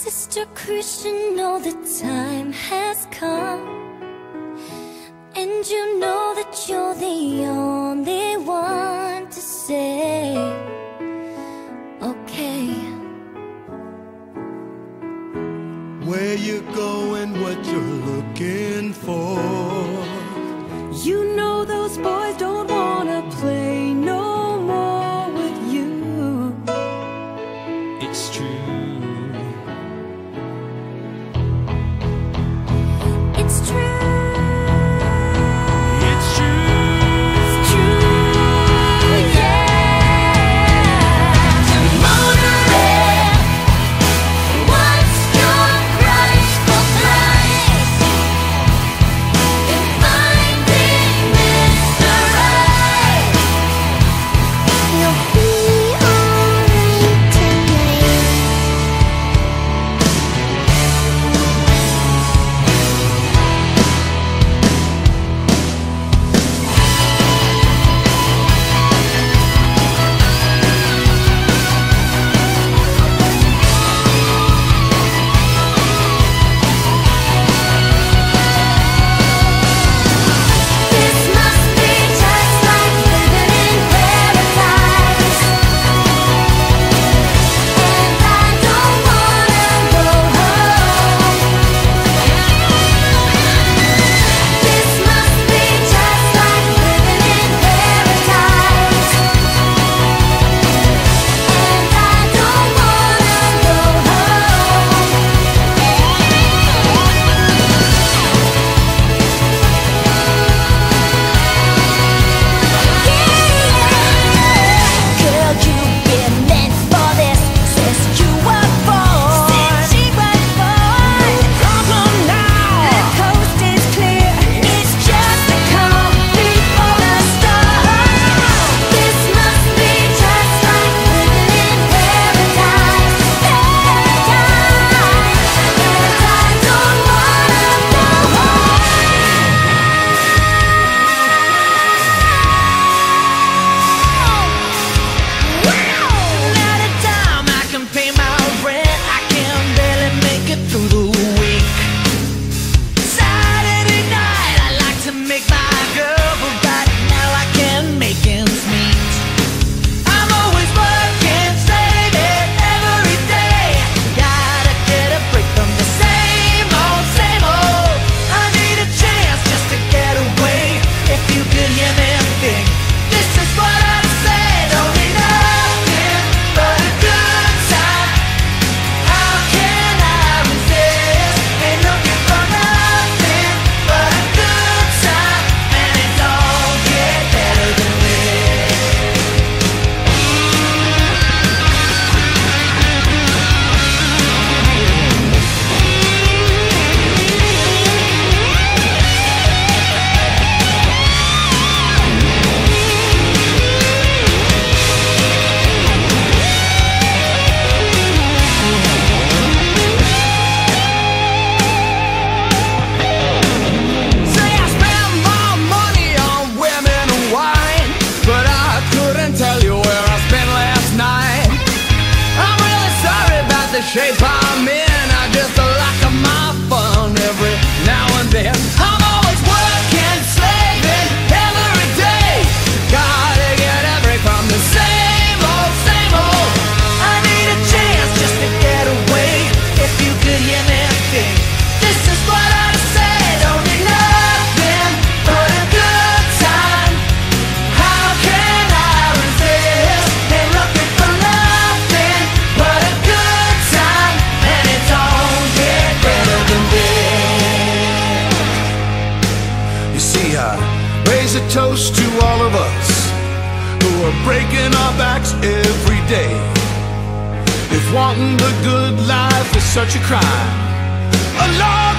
Mr. Christian, know the time has come, and you know that you're the only one to say, okay. Where you going, what you're looking for? You know those boys don't wanna play no more with you. It's true. It's true. It's true. It's true, yeah. Monorail, what's your price for price? In finding Mr. Right, you'll be alright tonight. This must be just like living in paradise, and I don't wanna go home. This must be just like living in paradise, and I don't wanna go home. Girl, you've been meant for this since you were born. The problem now, the coast is clear. It's just a calm before the storm. This must be just like living in paradise, paradise, and I don't wanna go home. Not a dime I can pay my rent. I can barely make it through the week. Saturday night I like to make my girl, but right now I can't make ends meet. I'm always working, saving every day. Gotta get a break from the same old, same old. I need a chance just to get away. If you could hear me think, this is what I'd say. Don't need nothing but a good time. How can I resist? Ain't looking for nothing but a good time, and it don't get better than this. Say I spend more money on women and wine, but I couldn't tell you where I spent last night. I'm really sorry about the shape I'm in. I just like my fun every now and then. I'm always working, slaving every day. Gotta get a break from the same old, same old. I need a chance just to get away. If you could hear me think, this is what I'd say. Don't need nothing but a good time. How can I resist? Ain't looking for nothing but a good time, and it don't get better than this. You see, I raise a toast to all of us who are breaking our backs every day. If wanting the good life is such a crime, Allah